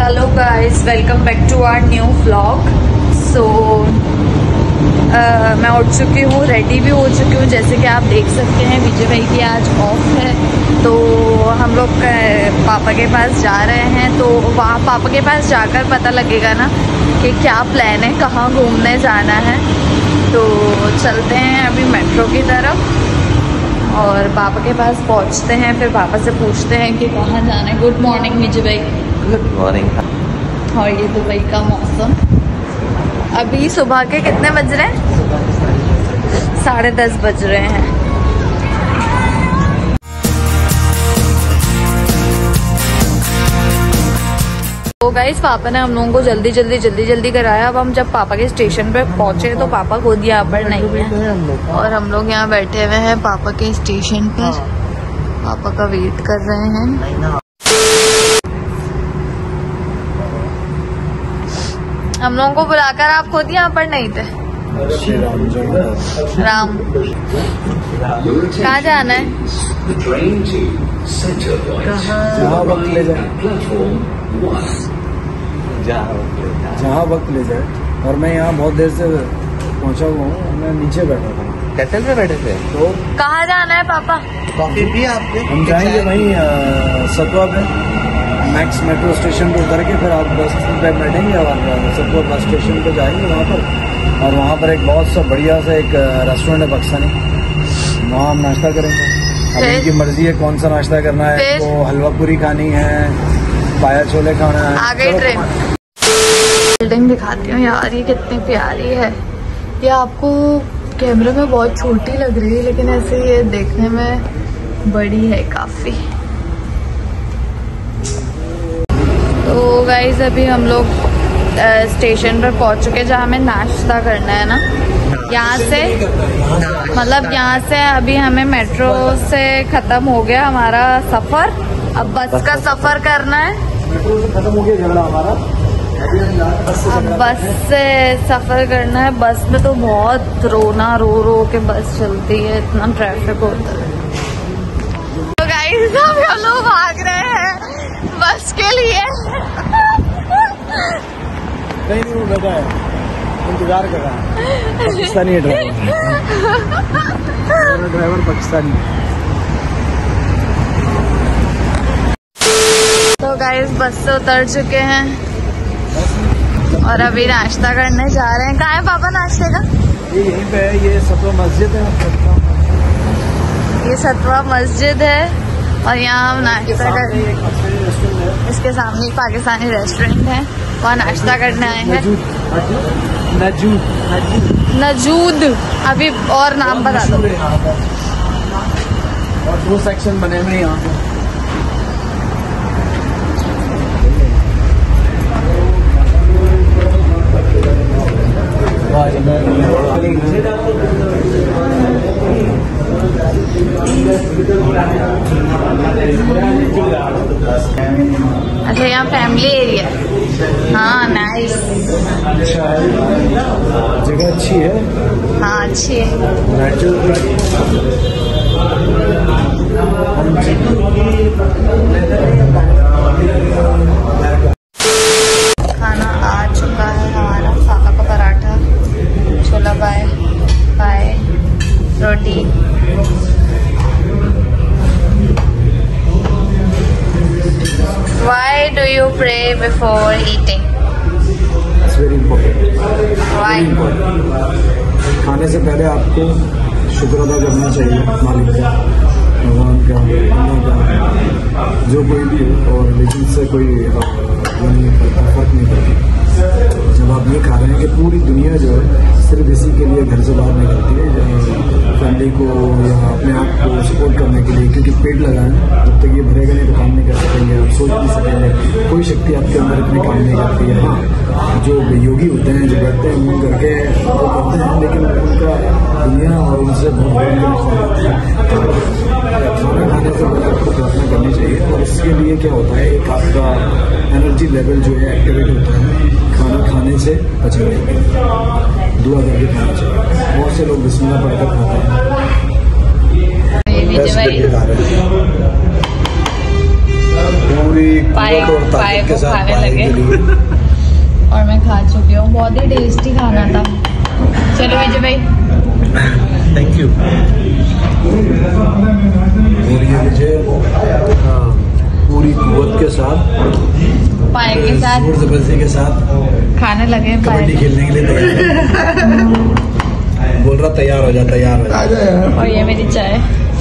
Hello guys, welcome back to our new vlog. So मैं उठ चुकी हूँ, रेडी भी हो चुकी हूँ। जैसे कि आप देख सकते हैं विजय भाई की आज ऑफ है, तो हम लोग पापा के पास जा रहे हैं। तो वहाँ पापा के पास जाकर पता लगेगा ना कि क्या प्लान है, कहाँ घूमने जाना है। तो चलते हैं अभी मेट्रो की तरफ और पापा के पास पहुँचते हैं, फिर पापा से पूछते हैं कि कहाँ जाना है। गुड मॉर्निंग विजय भाई। Good morning. और ये दुबई का मौसम। अभी सुबह के कितने बज रहे हैं? 10:30 बज रहे हैं। तो गाइस, पापा ने हम लोगों को जल्दी कराया। अब हम जब पापा के स्टेशन पे पहुंचे तो पापा खुद यहाँ पर नहीं है और हम लोग यहाँ बैठे हुए हैं पापा के स्टेशन पर। पापा का वेट कर रहे हैं। हम लोगों को बुलाकर आप खुद यहाँ पर नहीं थे। राम, कहाँ जाना है? जहाँ वक्त ले जाए। और मैं यहाँ बहुत देर से पहुँचा हुआ हूँ। मैं नीचे बैठा था, कैटल में बैठे थे। तो कहाँ जाना है पापा? कॉफी भी आपने? हम जाएंगे वहीं सतवा पे, मैक्स मेट्रो स्टेशन पे उतर के फिर आप बस पे बैठेंगे और सतवा बस स्टेशन पे जाएंगे वहाँ पर। और वहाँ पर एक बहुत सा बढ़िया सा एक रेस्टोरेंट है पाकिस्तानी, वहाँ हम नाश्ता करेंगे। अब इनकी मर्जी है कौन सा नाश्ता करना है। तो हलवा पूरी खानी है, पाया छोले खाना है। आगे ट्रेन। बिल्डिंग दिखाती हूँ यार, ये कितनी प्यारी है। ये आपको कैमरे में बहुत छोटी लग रही है, लेकिन ऐसे ये देखने में बड़ी है काफी। तो गाइस, अभी हम लोग स्टेशन पर पहुंच चुके हैं जहाँ हमें नाश्ता करना है ना। यहाँ से मतलब यहाँ से अभी हमें मेट्रो से खत्म हो गया हमारा सफर। अब बस का सफर करना है। मेट्रो से खत्म हो गया झगड़ा हमारा। अब बस से सफर करना है। बस में तो बहुत रो के बस चलती है, इतना ट्रैफिक होता है। तो गाइस, हम लोग भाग रहे हैं बस के लिए। नहीं वो बैठा है, इंतजार कर रहा है। पाकिस्तानी ड्राइवर पाकिस्तानी। तो गाइस, बस से उतर चुके हैं और अभी नाश्ता करने जा रहे हैं। कहाँ है पापा नाश्ते का? ये यहीं पे है, ये सतवा मस्जिद है। ये सतवा मस्जिद है और यहाँ हम नाश्ता कर रहे हैं। इसके सामने एक पाकिस्तानी रेस्टोरेंट है, वहाँ नाश्ता करने आए हैं। नजूद। अभी और नाम बता दो। और 2 सेक्शन बने हुए यहाँ पे। अच्छा, यहाँ फैमिली एरिया। हाँ, नाइस। जगह अच्छी है। हाँ, अच्छी है। खाना आ चुका है हमारा। पापा का पराठा, छोला पाए, रोटी। Why do you pray before eating? It's very important. Why? खाने से पहले आपको शुक्र अदा करना चाहिए मालिक का, भगवान का, अल्लाह का, जो कोई भी हो। और लेकिन से कोई नहीं करता, फर्क नहीं पड़ता। जब आप ये खा रहे हैं कि पूरी दुनिया जो है सिर्फ इसी के लिए घर से बाहर निकलती है, फैमिली को या अपने आप को सपोर्ट करने के लिए, क्योंकि पेट लगाएं जब तक ये भरेगा नहीं तो काम नहीं कर सकेंगे, आप सोच नहीं सकेंगे, कोई शक्ति आपके अंदर इतनी काम नहीं करती है। हाँ, जो योगी होते हैं, जो बैठते हैं मुँह करके वो करते हैं, लेकिन उनका दुनिया और उनसे बहुत खाना खाने से पहले आपको प्रार्थना करनी चाहिए। और इसके लिए क्या होता है, एक आपका एनर्जी लेवल जो है एक्टिवेट होता है खाना खाने से बचने के लिए। दुआ करके खाना चाहिए। बहुत से लोग बिस्मिल्लाह पढ़कर खाते हैं। पूरी पाए कुवत और ताकत के साथ खाने पाए लगे। के लिए। और मैं खा चुकी हूँ, बहुत ही टेस्टी खाना था। चलो विजय भाई, थैंक यू। और ये मुझे पूरी कुवत के साथ, पाए के साथ जोर जबरदस्ती के साथ खाने लगे। कबड्डी पाए खेलने के लिए तैयार है। बोल रहा तैयार हो जा, तैयार हो जा। और ये मेरी चाय।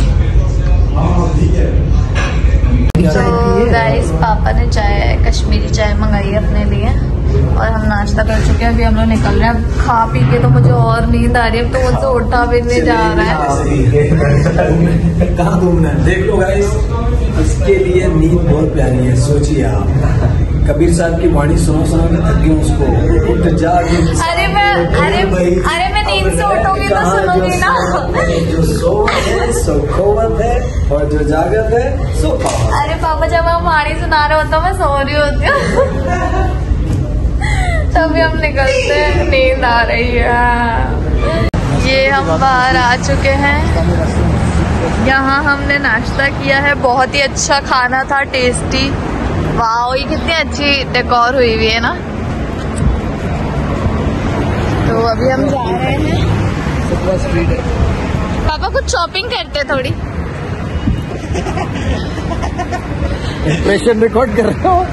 तो गाइस, पापा ने चाय, कश्मीरी चाय मंगाई है अपने लिए और हम नाश्ता कर चुके हैं। अभी हम लोग निकल रहे हैं। अब खा पी के तो मुझे और नींद आ रही है, अब तो मुझसे उठा भी नहीं जा रहा है। कहाँ घूमना है देख लो गाइस, इसके लिए नींद बहुत प्यारी है। सोचिए आप, कबीर साहब की वाणी सुनो सुनो के थक गई उसको, उठ जा। अरे मैं नींद से उठूंगी तो सुनूंगी ना। जो सोवत है सो खोवत है और जो जागत है सो पावत। अरे पापा, जब आप वाणी सुना रहे होते हो मैं सो रही होती हूँ। तभी हम निकलते हैं, नींद आ रही है। ये हम बाहर आ चुके हैं। यहाँ हमने नाश्ता किया है, बहुत ही अच्छा खाना था, टेस्टी। वाह, ये कितनी अच्छी डेकोर हुई हुई है ना। तो अभी हम जा रहे हैं। स्ट्रीट है। पापा कुछ शॉपिंग करते हैं थोड़ी। इंप्रेशन रिकॉर्ड कर रहा हूँ।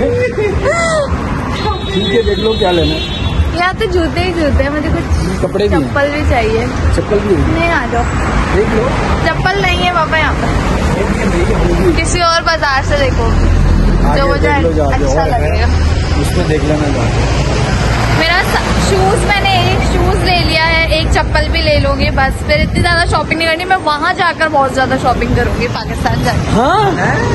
ठीक है, देख लो क्या लेना है। यहाँ तो जूते ही जूते हैं, मुझे कुछ कपड़े भी हैं। चप्पल भी चाहिए। चप्पल भी है। नहीं, आ जाओ। देख लो, चप्पल नहीं है पापा यहाँ पर, किसी और बाजार से देखो जो आगे मुझे देख लो, जा जो अच्छा और है, लगेगा। उसमें देख लेना जाके। मेरा शूज, मैंने एक शूज ले लिया है, एक चप्पल भी ले लूंगी बस। फिर इतनी ज्यादा शॉपिंग नहीं करनी, मैं वहां जाकर बहुत ज्यादा शॉपिंग करूंगी, पाकिस्तान जाकर। हाँ?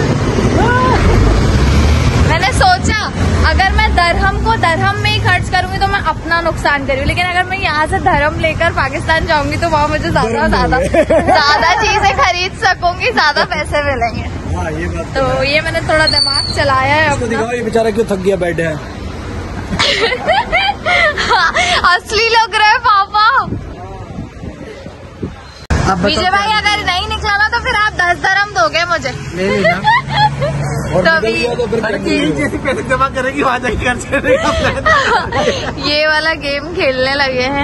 मैंने सोचा अगर मैं दरहम में ही खर्च करूंगी तो मैं अपना नुकसान करूँ, लेकिन अगर मैं यहाँ से धर्म लेकर पाकिस्तान जाऊंगी तो वहाँ मुझे ज्यादा चीजें खरीद सकूंगी, ज्यादा पैसे मिलेंगे। हाँ, ये बात तो ये मैंने थोड़ा दिमाग चलाया है इसको अपना। दिखाओ, ये बेचारा क्यों थक गया बैठे है। असली लग रहा है पापा। विजय भाई, अगर नहीं निकला ना तो फिर आप 10 दरम दोगे मुझे। नहीं ना। और तभी निकल गया तो फिर पैसे जमा करेगी, वहाँ जाके खर्च करेगा। ये वाला गेम खेलने लगे हैं।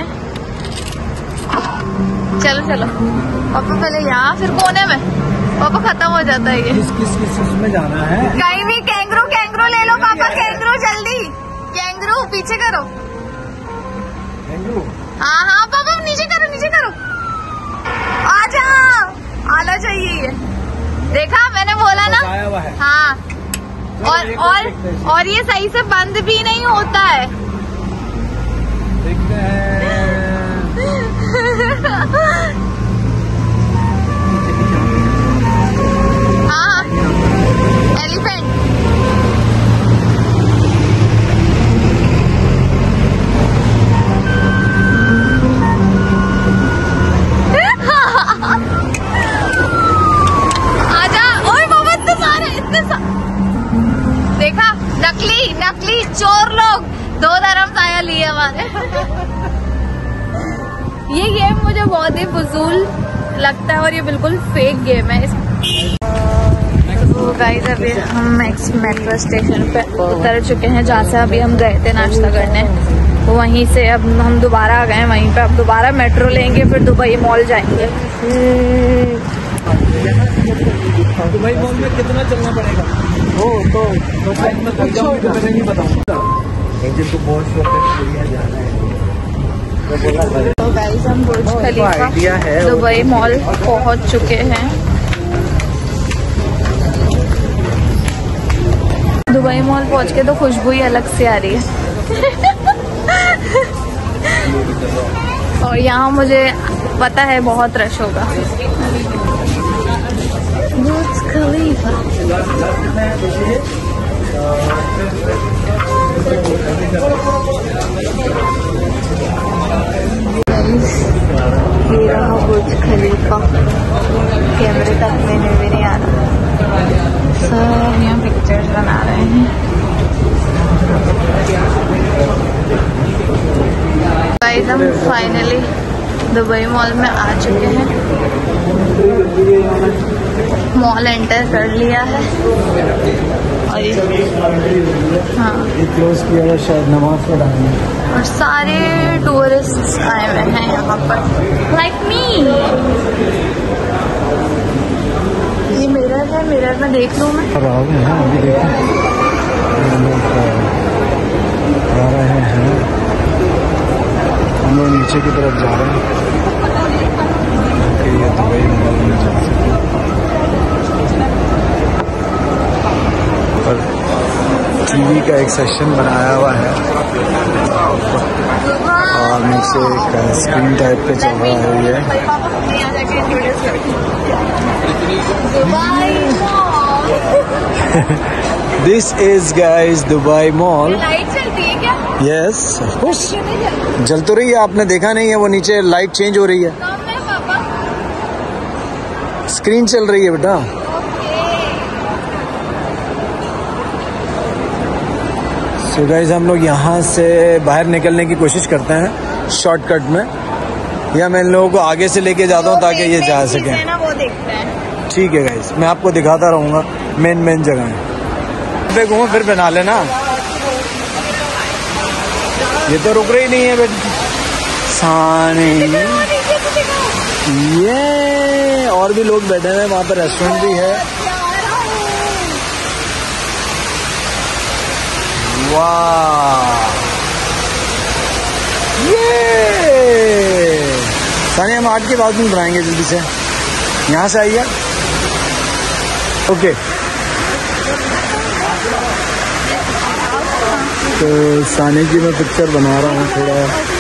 चलो चलो पापा, पहले यहाँ फिर कोने में। पापा खत्म हो जाता है ये। किस में जाना है? कहीं भी कैंगरू ले लो पापा, कैंगरू जल्दी, कैंगरू पीछे करो। हाँ पापा, नीचे करो। आजा, आना चाहिए ये। देखा, मैंने बोला ना। आया हुआ है। हाँ, और ये सही से बंद भी नहीं होता है। देखते हैं। हाँ, एलिफेंट। देखा, नकली चोर लोग 2 दरम आया लिए हमारे। ये गेम मुझे बहुत ही फजूल लगता है और ये बिल्कुल फेक गेम है। तो गाइस, अभी हम मैक्स मेट्रो स्टेशन पे उतर चुके हैं, जहाँ से अभी हम गए थे नाश्ता करने। तो वहीं से अब हम दोबारा आ गए हैं वहीं पे। अब दोबारा मेट्रो लेंगे, फिर दुबई मॉल जाएंगे। दुबई मॉल में कितना चलना पड़ेगा? तो नहीं बताऊंगा। एक दिन तो बहुत शौक है जाना है। तो गाइस, हम बुर्ज खलीफा दुबई मॉल पहुंच चुके हैं। दुबई मॉल पहुंच के तो खुशबू ही अलग से आ रही है। और यहाँ मुझे पता है बहुत रश होगा। बुर्ज खलीफा। ये रहा बुर्ज खलीफा। कैमरे तक में भी नहीं आ रहा, सब यहाँ पिक्चर्स बना रहे हैं। गाइस, हम फाइनली दुबई मॉल में आ चुके हैं। मॉल एंटर कर लिया है और हाँ क्लोज किया हुआ शायद नमाज पढ़ाने और सारे टूरिस्ट आए हुए हैं यहाँ पर लाइक मी। ये मिरर है, मिरर में देख लूँ मैं। अभी देखो आ रहे हैं, हम लोग नीचे की तरफ जा रहे हैं कि ये दुबई मॉल में जा सकते हैं। और टीवी का एक सेक्शन बनाया हुआ है और नीचे एक स्क्रीन टाइप पे चल रहा है ये। This is guys Dubai Mall. Light चलती है क्या? यस ऑफ कोर्स जल तो रही है, आपने देखा नहीं है वो नीचे लाइट चेंज हो रही है, पापा स्क्रीन चल रही है बेटा। सो गाइस हम लोग यहाँ से बाहर निकलने की कोशिश करते हैं शॉर्टकट में, या मैं इन लोगों को आगे से लेके जाता हूँ ताकि ये जा सकें। ना वो देखते हैं। ठीक है गाइस, मैं आपको दिखाता रहूँगा मेन जगह घूमो फिर बना लेना। ये तो रुक रही नहीं है बेटा सानी। ये और भी लोग बैठे हैं वहाँ पर, रेस्टोरेंट भी है। वाह ये सानी, हम 8 के बाद में बनाएंगे जल्दी से, यहाँ से आइए। ओके तो सानी की मैं पिक्चर बना रहा हूँ थोड़ा,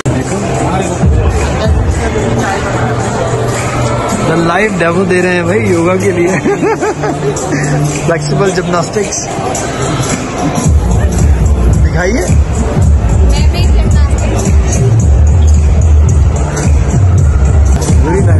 देखो लाइव डेमो दे रहे हैं भाई योगा के लिए। फ्लेक्सिबल जिम्नास्टिक्स दिखाइए। Very nice.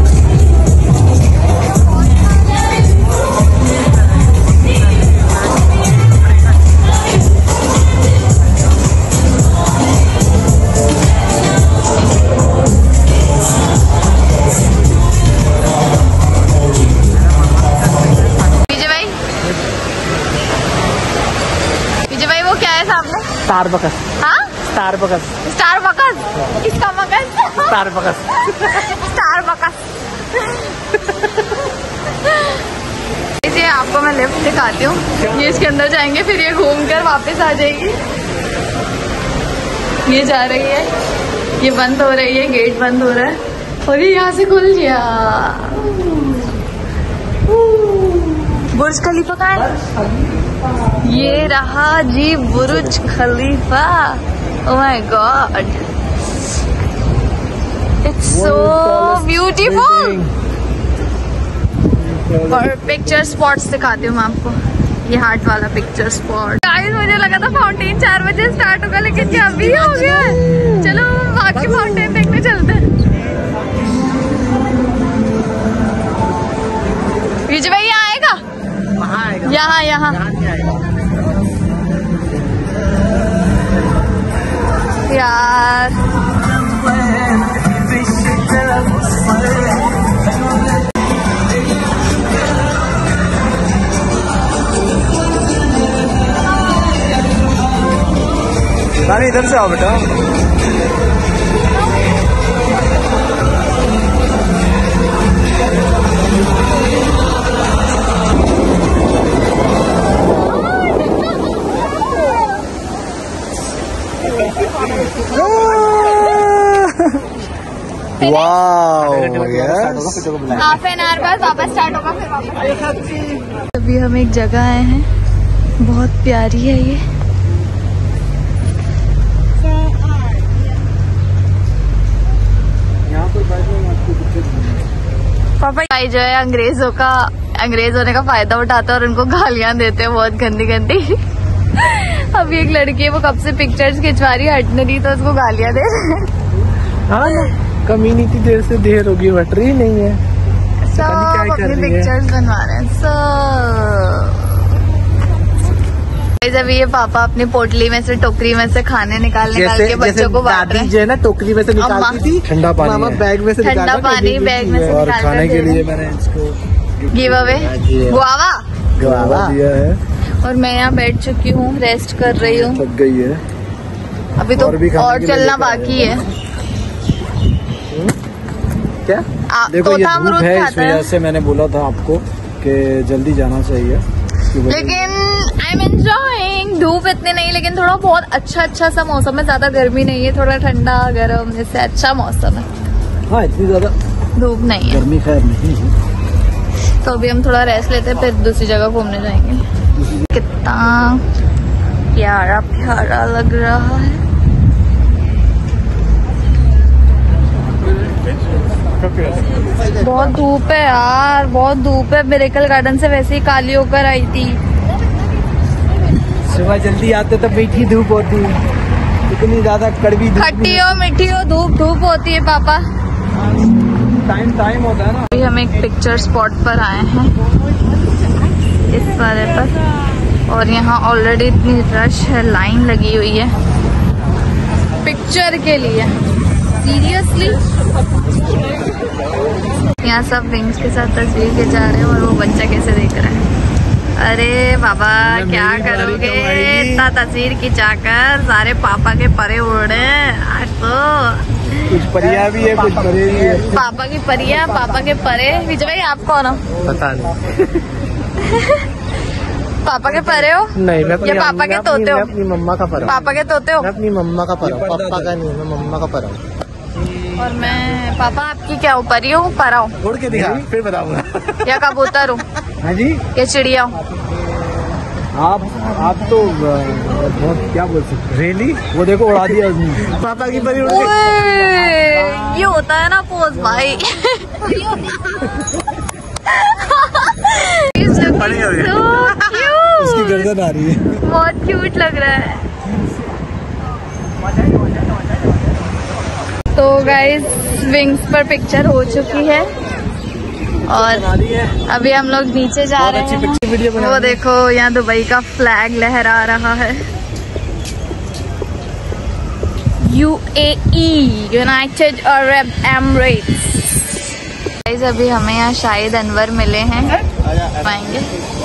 स्टारबक्स। हाँ स्टारबक्स। स्टारबक्स। किसका मकस? स्टारबक्स। स्टारबक्स। इसे आपको मैं लिफ्ट दिखाती हूँ। ये इसके अंदर जाएंगे फिर ये घूम कर वापस आ जाएगी। ये जा रही है, ये बंद हो रही है, गेट बंद हो रहा है और ये यहाँ से खुल गया। बुर्ज खलीफा कहाँ है? ये रहा जी Burj Khalifa. Oh my God, it's so beautiful. और पिक्चर स्पॉट्स दिखाती हूँ मैं आपको, ये हार्ट वाला पिक्चर स्पॉट। गाइस मुझे लगा था फाउंटेन 4 बजे स्टार्ट होगा, लेकिन ये अभी हो गया है। चलो बाकी फाउंटेन देखने चलते हैं। विजय भाई यहाँ आएगा? यहाँ यहाँ यार नानी इधर से आओ बेटा। हाफ एन आवर बाद वापस स्टार्ट होगा, फिर वापस। अभी हम एक जगह आए हैं, बहुत प्यारी है ये। पापा भाई जो है अंग्रेजों ने का फायदा उठाते हैं और उनको गालियां देते हैं बहुत गंदी गंदी। अभी एक लड़की है, वो कब से पिक्चर्स खिंचवा रही है, हट नहीं रही, तो उसको गालियां दे रहे हैं। हाँ कम्युनिटी देर से देर होगी, बट रही नहीं है, सब अपनी पिक्चर्स बनवा रहे हैं सब। अभी ये पापा अपनी पोटली में से, टोकरी में से खाने निकाल के बच्चों को बांट रहे हैं। जो है ना टोकरी में से निकालती थी, ठंडा पानी मामा बैग में से ठंडा पानी बैग में से और खाने के लिए मैंने इसको गिव अवे गुआवा दिया है। और मैं यहाँ बैठ चुकी हूँ, रेस्ट कर रही हूँ। थक गई है अभी तो और चलना बाकी है। क्या देखो ये धूप है, इस वजह से मैंने बोला था आपको कि जल्दी जाना चाहिए। लेकिन आई एम एंजॉयिंग। धूप इतनी नहीं, लेकिन थोड़ा बहुत अच्छा सा मौसम है। ज्यादा गर्मी नहीं है, थोड़ा ठंडा गर्म, इससे अच्छा मौसम है। हाँ, इतनी ज्यादा धूप नहीं है, गर्मी खैर नहीं है। तो अभी हम थोड़ा रेस्ट लेते हैं, फिर दूसरी जगह घूमने जाएंगे। कितना प्यारा प्यारा लग रहा है। बहुत धूप है यार, बहुत धूप है। मिरेकल गार्डन से वैसे ही काली होकर आई थी। सुबह जल्दी आते तो मीठी धूप होती, इतनी ज्यादा कड़वी धूप, खट्टी हो मीठी हो धूप होती है पापा। टाइम होता है ना। अभी हम एक पिक्चर स्पॉट पर आए हैं, इस वाले पर, और यहाँ ऑलरेडी इतनी रश है, लाइन लगी हुई है पिक्चर के लिए। सीरियसली यहाँ सब विंग्स के साथ तस्वीर खिंचा रहे हैं, और वो बच्चा कैसे देख रहा है। अरे बाबा क्या करोगे इतना तस्वीर खिंचाकर, सारे पापा के परे उड़े। आज तो कुछ परिया भी है, कुछ परे भी है। पापा की परिया, पापा के परे। विजय भाई आप कौन हो? पता नहीं। पापा के परे हो? नहीं, मैं या पापा के तोते हो? अपनी मम्मा का पर। पापा के तोते हो? मैं अपनी मम्मा का पर, पापा का नहीं, मैं मम्मा का पर। और मैं पापा आपकी क्या हूँ, परी हूँ, परा हूँ? उड़ के दिखा, फिर बताऊंगा। या कबूतर हूँ? हाँ जी, या चिड़िया हूँ? आप तो बहुत क्या बोल सकते, रेली वो देखो उड़ा दिया उसने। पापा की परी उड़ ओए, ये होता है ना पोज भाई। उसकी गर्दन आ रही है, बहुत क्यूट लग रहा है। तो गाइस विंग्स पर पिक्चर हो चुकी है, और अभी हम लोग नीचे जा रहे हैं। वो देखो यहाँ दुबई का फ्लैग लहरा रहा है। UAE, United Arab Emirates. Guys अभी हमें यहाँ शाहिद अनवर मिले हैं, पाएंगे।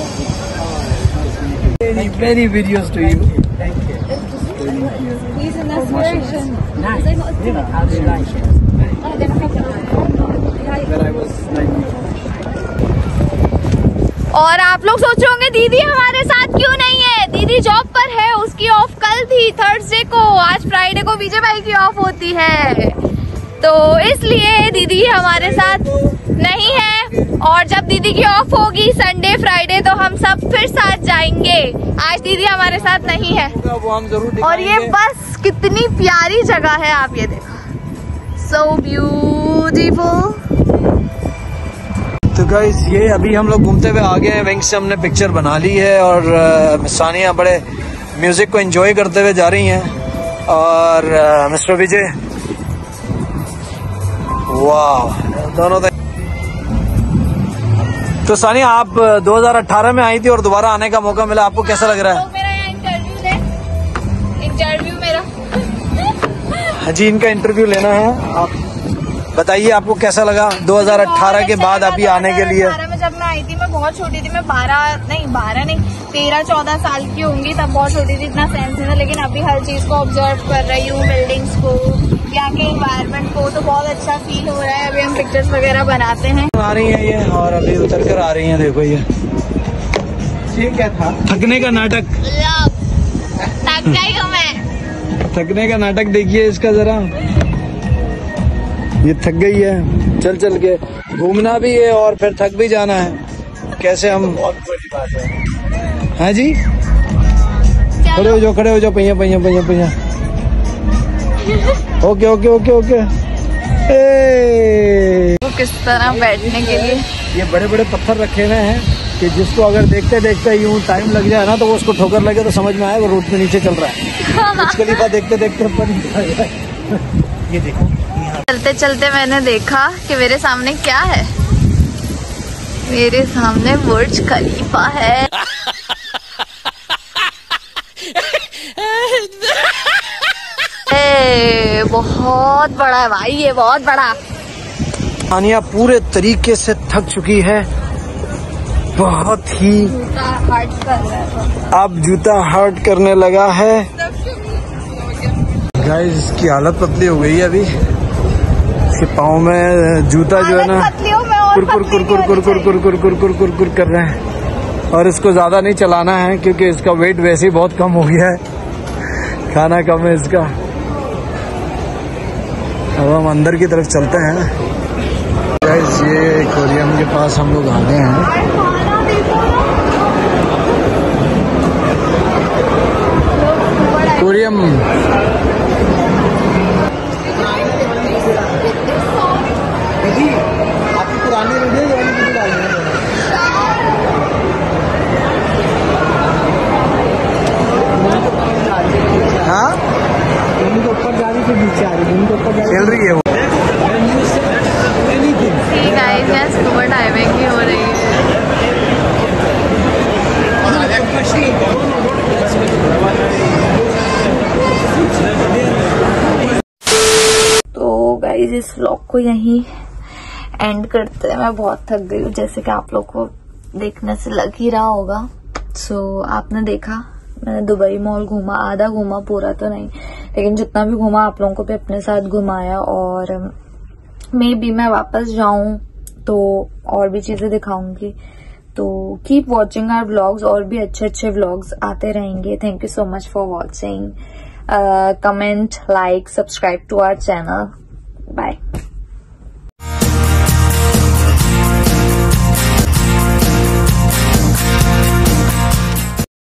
Many videos to you. He's an inspiration. और आप लोग सोच रहे होंगे दीदी हमारे साथ क्यों नहीं है। दीदी जॉब पर है, उसकी ऑफ कल थी थर्सडे को, आज फ्राइडे को विजय भाई की ऑफ होती है, तो इसलिए दीदी हमारे साथ नहीं है। और जब दीदी की ऑफ होगी संडे फ्राइडे, तो हम सब फिर साथ जाएंगे। आज दीदी हमारे साथ नहीं है। वो हम जरूर और ये बस कितनी प्यारी जगह है, आप ये देखो, सो ब्यूटीफुल। तो गाइस ये अभी हम लोग घूमते हुए आ गए हैं, विंग्स से हमने पिक्चर बना ली है, और सानिया बड़े म्यूजिक को एंजॉय करते हुए जा रही हैं, और मिस्टर विजय, वाह दोनों। तो सानिया आप 2018 में आई थी और दोबारा आने का मौका मिला, आपको कैसा लग रहा है? तो मेरा यहाँ इंटरव्यू मेरा। हाँ जी, इनका इंटरव्यू लेना है। आप बताइए आपको कैसा लगा 2018 के बाद अभी आने के लिए? 2018 में जब मैं आई थी मैं बहुत छोटी थी, मैं 13-14 साल की होंगी, तब बहुत छोटी थी, इतना सेंस नहीं था। लेकिन अभी हर चीज को ऑब्जर्व कर रही हूँ, बिल्डिंग्स को, यहाँ के एनवायरनमेंट को, तो बहुत अच्छा फील हो रहा है। अभी हम पिक्चर्स वगैरह बनाते हैं। आ रही है ये, और अभी उतर कर आ रही है, देखो ये क्या था, थकने का नाटक। थक गई हूँ मैं। थकने का नाटक देखिए इसका जरा, ये थक गई है, चल चल के घूमना भी है और फिर थक भी जाना है। कैसे हम, हाँ जी, खड़े हो जाओ, खड़े हो जाओ, पहिया पहिया पहिया पहिया। Okay okay okay okay. वो किस तरह बैठने के लिए ये बड़े बड़े पत्थर रखे हुए हैं कि जिसको अगर देखते देखते यूं टाइम लग जाए ना, तो वो उसको ठोकर लगे तो समझ में आए वो रोड पे नीचे चल रहा है। कुछ खलीफा देखते देखते ऊपर ये देखो। चलते चलते मैंने देखा कि मेरे सामने क्या है। मेरे सामने बुर्ज खलीफा है। बहुत बड़ा है भाई, ये बहुत बड़ा। सानिया पूरे तरीके से थक चुकी है, बहुत ही जूता हर्ट कर रहा है। अब जूता हर्ट करने लगा है गाइस। इसकी हालत पतली हो गई है अभी। इसके पाँव में जूता जो है ना कुरकुर कुरकुर कुरकुर कुरकुर कुरकुर कुरकुर कर रहे हैं। और इसको ज्यादा नहीं चलाना है क्योंकि इसका वेट वैसे ही बहुत कम हो गया है, खाना कम है इसका। अब हम अंदर की तरफ चलते हैं गाइस। ये एक्वेरियम के पास हम लोग आ गए हैं। एक्वेरियम आपकी पुरानी वीडियो हाँ उनको ऊपर जा रही थी, नीचे आ रही, उनको ऊपर चल रही है वो। गाइस स्कूबा डाइविंग ही हो रही है। तो गाइस इस व्लॉग को यहीं एंड करते हैं। मैं बहुत थक गई हूँ, जैसे कि आप लोग को देखने से लग ही रहा होगा। सो आपने देखा मैंने दुबई मॉल घूमा, आधा घूमा, पूरा तो नहीं, लेकिन जितना भी घूमा आप लोगों को भी अपने साथ घुमाया। और मे बी मैं वापस जाऊं तो और भी चीजें दिखाऊंगी। तो कीप वॉचिंग आवर व्लॉग्स, और भी अच्छे अच्छे व्लॉग्स आते रहेंगे। Thank you so much for watching. Comment, like, subscribe to our channel. Bye.